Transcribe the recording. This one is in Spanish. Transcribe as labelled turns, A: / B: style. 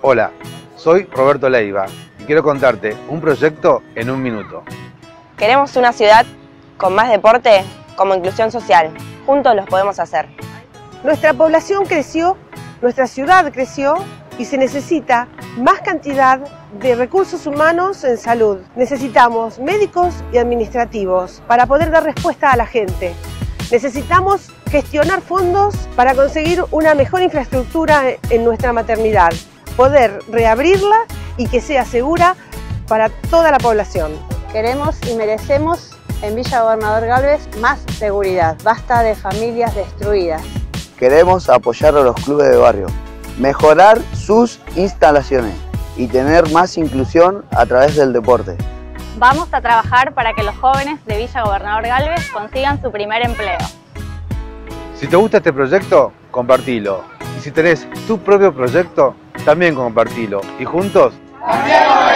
A: Hola, soy Roberto Leiva y quiero contarte un proyecto en un minuto.
B: Queremos una ciudad con más deporte como inclusión social. Juntos los podemos hacer.
C: Nuestra población creció, nuestra ciudad creció y se necesita más cantidad de recursos humanos en salud. Necesitamos médicos y administrativos para poder dar respuesta a la gente. Necesitamos gestionar fondos para conseguir una mejor infraestructura en nuestra maternidad, poder reabrirla y que sea segura para toda la población.
D: Queremos y merecemos en Villa Gobernador Gálvez más seguridad. Basta de familias destruidas.
E: Queremos apoyar a los clubes de barrio, mejorar sus instalaciones y tener más inclusión a través del deporte.
F: Vamos a trabajar para que los jóvenes de Villa Gobernador Gálvez consigan su primer empleo.
A: Si te gusta este proyecto, compartilo. Y si tenés tu propio proyecto, también compartilo. Y juntos, ¡cambiemos!